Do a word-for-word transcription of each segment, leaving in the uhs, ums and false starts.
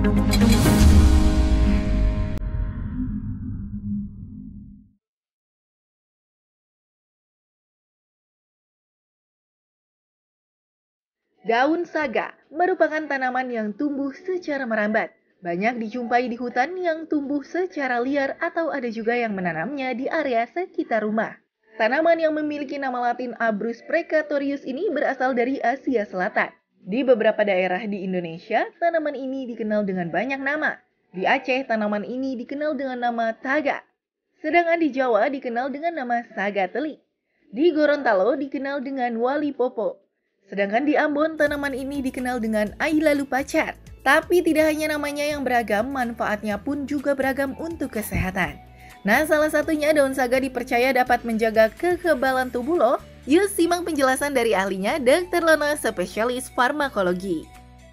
Daun saga merupakan tanaman yang tumbuh secara merambat. Banyak dijumpai di hutan yang tumbuh secara liar atau ada juga yang menanamnya di area sekitar rumah. Tanaman yang memiliki nama latin Abrus precatorius ini berasal dari Asia Selatan. Di beberapa daerah di Indonesia, tanaman ini dikenal dengan banyak nama. Di Aceh, tanaman ini dikenal dengan nama taga. Sedangkan di Jawa dikenal dengan nama saga telik. Di Gorontalo dikenal dengan wali popo. Sedangkan di Ambon, tanaman ini dikenal dengan ailalu pacar. Tapi tidak hanya namanya yang beragam, manfaatnya pun juga beragam untuk kesehatan. Nah, salah satunya daun saga dipercaya dapat menjaga kekebalan tubuh loh. Yuk simak penjelasan dari ahlinya, dokter Lona, spesialis farmakologi.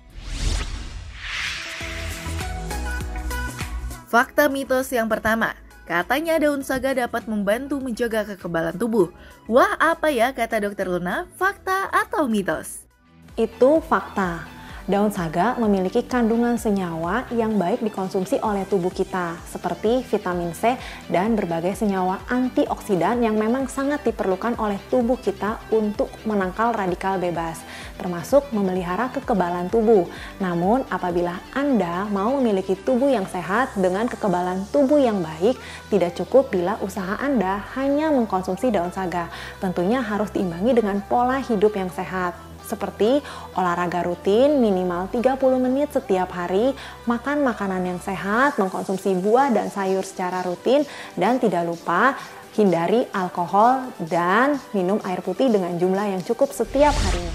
Fakta mitos yang pertama. Katanya daun saga dapat membantu menjaga kekebalan tubuh. Wah, apa ya kata dokter Luna? Fakta atau mitos? Itu fakta. Daun saga memiliki kandungan senyawa yang baik dikonsumsi oleh tubuh kita, seperti vitamin C dan berbagai senyawa antioksidan yang memang sangat diperlukan oleh tubuh kita untuk menangkal radikal bebas, termasuk memelihara kekebalan tubuh. Namun, apabila Anda mau memiliki tubuh yang sehat dengan kekebalan tubuh yang baik, tidak cukup bila usaha Anda hanya mengkonsumsi daun saga. Tentunya harus diimbangi dengan pola hidup yang sehat, seperti olahraga rutin minimal tiga puluh menit setiap hari, makan makanan yang sehat, mengkonsumsi buah dan sayur secara rutin, dan tidak lupa hindari alkohol dan minum air putih dengan jumlah yang cukup setiap harinya.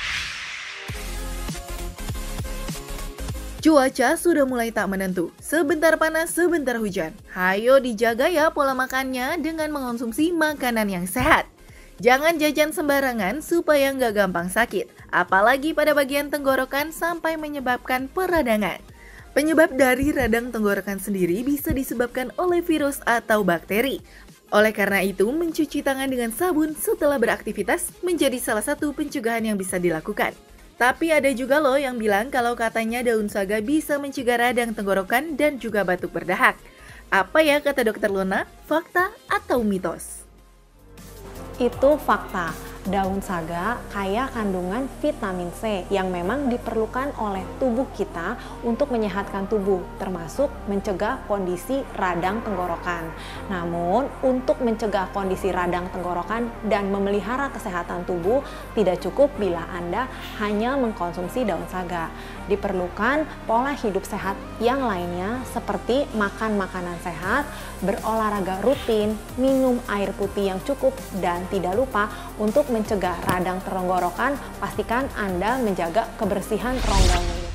Cuaca sudah mulai tak menentu, sebentar panas, sebentar hujan. Hayo dijaga ya pola makannya dengan mengonsumsi makanan yang sehat. Jangan jajan sembarangan supaya nggak gampang sakit, apalagi pada bagian tenggorokan sampai menyebabkan peradangan. Penyebab dari radang tenggorokan sendiri bisa disebabkan oleh virus atau bakteri. Oleh karena itu, mencuci tangan dengan sabun setelah beraktivitas menjadi salah satu pencegahan yang bisa dilakukan. Tapi ada juga loh yang bilang kalau katanya daun saga bisa mencegah radang tenggorokan dan juga batuk berdahak. Apa ya kata dokter Lona? Fakta atau mitos? Itu fakta. Daun saga kaya kandungan vitamin C yang memang diperlukan oleh tubuh kita untuk menyehatkan tubuh, termasuk mencegah kondisi radang tenggorokan. Namun, untuk mencegah kondisi radang tenggorokan dan memelihara kesehatan tubuh, tidak cukup bila Anda hanya mengkonsumsi daun saga. Diperlukan pola hidup sehat yang lainnya seperti makan makanan sehat, berolahraga rutin, minum air putih yang cukup, dan tidak lupa untuk mencegah radang tenggorokan, pastikan Anda menjaga kebersihan rongga mulut.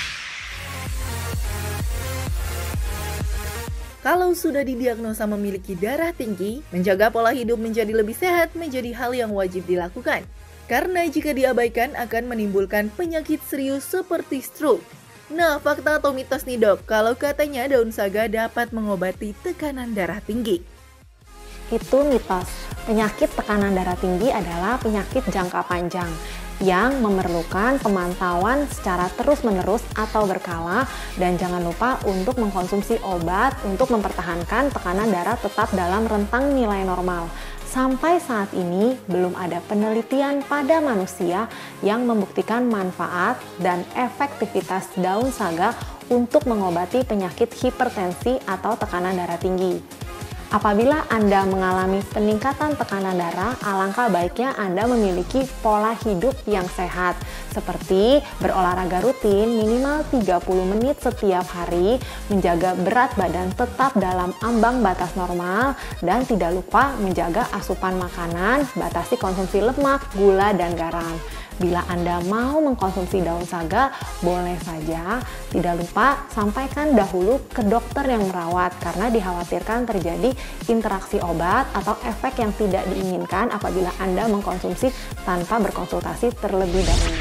Kalau sudah didiagnosa memiliki darah tinggi, menjaga pola hidup menjadi lebih sehat menjadi hal yang wajib dilakukan. Karena jika diabaikan akan menimbulkan penyakit serius seperti stroke. Nah, fakta atau mitos nih dok, kalau katanya daun saga dapat mengobati tekanan darah tinggi? Itu mitos. Penyakit tekanan darah tinggi adalah penyakit jangka panjang yang memerlukan pemantauan secara terus-menerus atau berkala, dan jangan lupa untuk mengkonsumsi obat untuk mempertahankan tekanan darah tetap dalam rentang nilai normal. Sampai saat ini belum ada penelitian pada manusia yang membuktikan manfaat dan efektivitas daun saga untuk mengobati penyakit hipertensi atau tekanan darah tinggi. Apabila Anda mengalami peningkatan tekanan darah, alangkah baiknya Anda memiliki pola hidup yang sehat, seperti berolahraga rutin minimal tiga puluh menit setiap hari, menjaga berat badan tetap dalam ambang batas normal, dan tidak lupa menjaga asupan makanan, batasi konsumsi lemak, gula, dan garam. Bila Anda mau mengkonsumsi daun saga, boleh saja. Tidak lupa sampaikan dahulu ke dokter yang merawat karena dikhawatirkan terjadi interaksi obat atau efek yang tidak diinginkan apabila Anda mengkonsumsi tanpa berkonsultasi terlebih dahulu.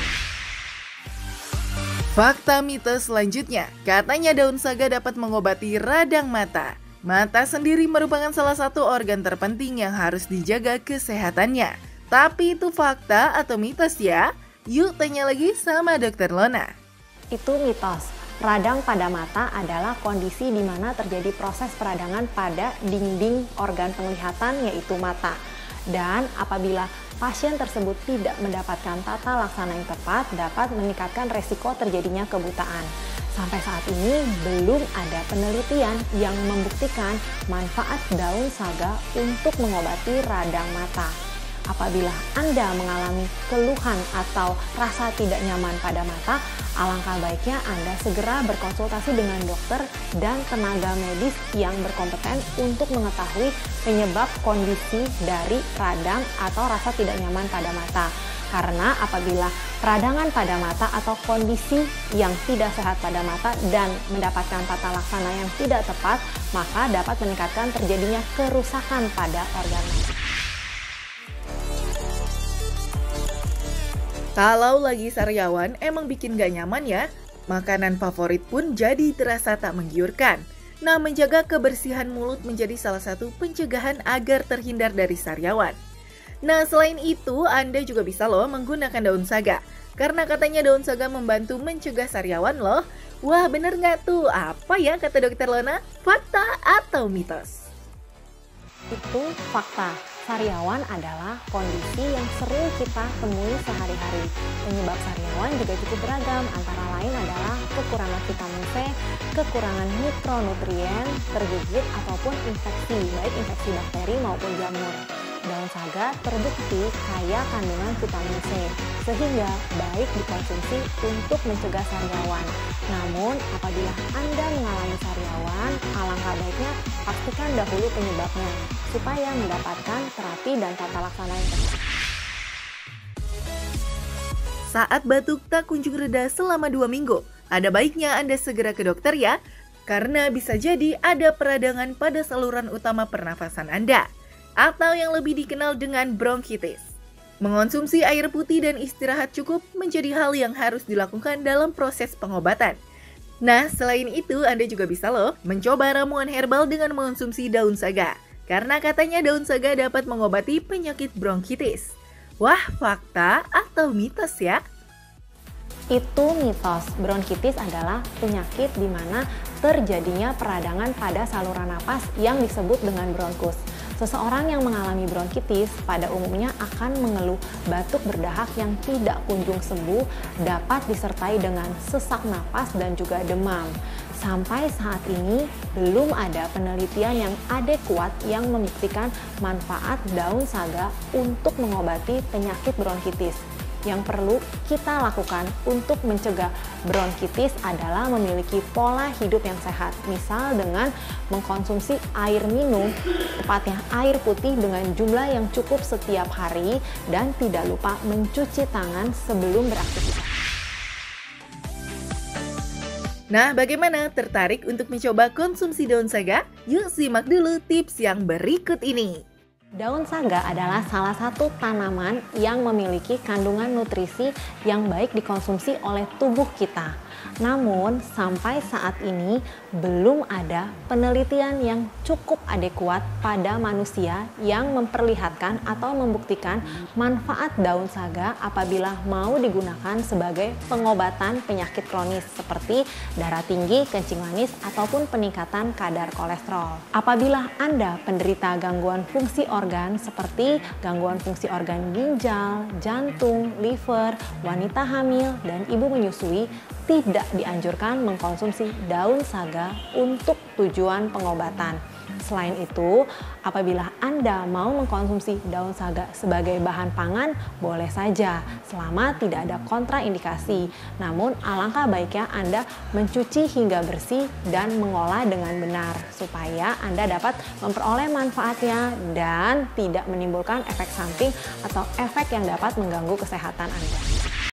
Fakta mitos selanjutnya, katanya daun saga dapat mengobati radang mata. Mata sendiri merupakan salah satu organ terpenting yang harus dijaga kesehatannya. Tapi itu fakta atau mitos ya? Yuk tanya lagi sama dokter Lona. Itu mitos. Radang pada mata adalah kondisi di mana terjadi proses peradangan pada dinding organ penglihatan yaitu mata. Dan apabila pasien tersebut tidak mendapatkan tata laksana yang tepat, dapat meningkatkan resiko terjadinya kebutaan. Sampai saat ini belum ada penelitian yang membuktikan manfaat daun saga untuk mengobati radang mata. Apabila Anda mengalami keluhan atau rasa tidak nyaman pada mata, alangkah baiknya Anda segera berkonsultasi dengan dokter dan tenaga medis yang berkompeten untuk mengetahui penyebab kondisi dari radang atau rasa tidak nyaman pada mata. Karena apabila peradangan pada mata atau kondisi yang tidak sehat pada mata dan mendapatkan tata laksana yang tidak tepat, maka dapat meningkatkan terjadinya kerusakan pada organ mata. Kalau lagi sariawan emang bikin gak nyaman ya, makanan favorit pun jadi terasa tak menggiurkan. Nah, menjaga kebersihan mulut menjadi salah satu pencegahan agar terhindar dari sariawan. Nah, selain itu, Anda juga bisa loh menggunakan daun saga. Karena katanya daun saga membantu mencegah sariawan loh. Wah, bener nggak tuh? Apa ya kata dokter Lona? Fakta atau mitos? Itu fakta. Sariawan adalah kondisi yang sering kita temui sehari-hari. Penyebab sariawan juga cukup beragam, antara lain adalah kekurangan vitamin C, kekurangan mikronutrien, tergigit, ataupun infeksi, baik infeksi bakteri maupun jamur. Daun saga terbukti kaya kandungan vitamin C, sehingga baik dikonsumsi untuk mencegah sariawan. Namun, apabila Anda mengalami sariawan, alangkah baiknya pastikan dahulu penyebabnya, supaya mendapatkan terapi dan tata laksana yang tepat. Saat batuk tak kunjung reda selama dua minggu, ada baiknya Anda segera ke dokter ya, karena bisa jadi ada peradangan pada saluran utama pernafasan Anda, atau yang lebih dikenal dengan bronkitis. Mengonsumsi air putih dan istirahat cukup menjadi hal yang harus dilakukan dalam proses pengobatan. Nah, selain itu Anda juga bisa loh mencoba ramuan herbal dengan mengonsumsi daun saga. Karena katanya daun saga dapat mengobati penyakit bronkitis. Wah, fakta atau mitos ya? Itu mitos. Bronkitis adalah penyakit di mana terjadinya peradangan pada saluran napas yang disebut dengan bronkus. Seseorang yang mengalami bronkitis pada umumnya akan mengeluh batuk berdahak yang tidak kunjung sembuh, dapat disertai dengan sesak napas dan juga demam. Sampai saat ini belum ada penelitian yang adekuat yang membuktikan manfaat daun saga untuk mengobati penyakit bronkitis. Yang perlu kita lakukan untuk mencegah bronkitis adalah memiliki pola hidup yang sehat. Misal dengan mengkonsumsi air minum, tepatnya air putih dengan jumlah yang cukup setiap hari, dan tidak lupa mencuci tangan sebelum beraktivitas. Nah, bagaimana? Tertarik untuk mencoba konsumsi daun saga? Yuk simak dulu tips yang berikut ini. Daun saga adalah salah satu tanaman yang memiliki kandungan nutrisi yang baik dikonsumsi oleh tubuh kita. Namun, sampai saat ini belum ada penelitian yang cukup adekuat pada manusia yang memperlihatkan atau membuktikan manfaat daun saga apabila mau digunakan sebagai pengobatan penyakit kronis seperti darah tinggi, kencing manis, ataupun peningkatan kadar kolesterol. Apabila Anda penderita gangguan fungsi organ seperti gangguan fungsi organ ginjal, jantung, liver, wanita hamil, dan ibu menyusui, tidak dianjurkan mengkonsumsi daun saga untuk tujuan pengobatan. Selain itu, apabila Anda mau mengkonsumsi daun saga sebagai bahan pangan, boleh saja selama tidak ada kontraindikasi. Namun, alangkah baiknya Anda mencuci hingga bersih dan mengolah dengan benar supaya Anda dapat memperoleh manfaatnya dan tidak menimbulkan efek samping atau efek yang dapat mengganggu kesehatan Anda.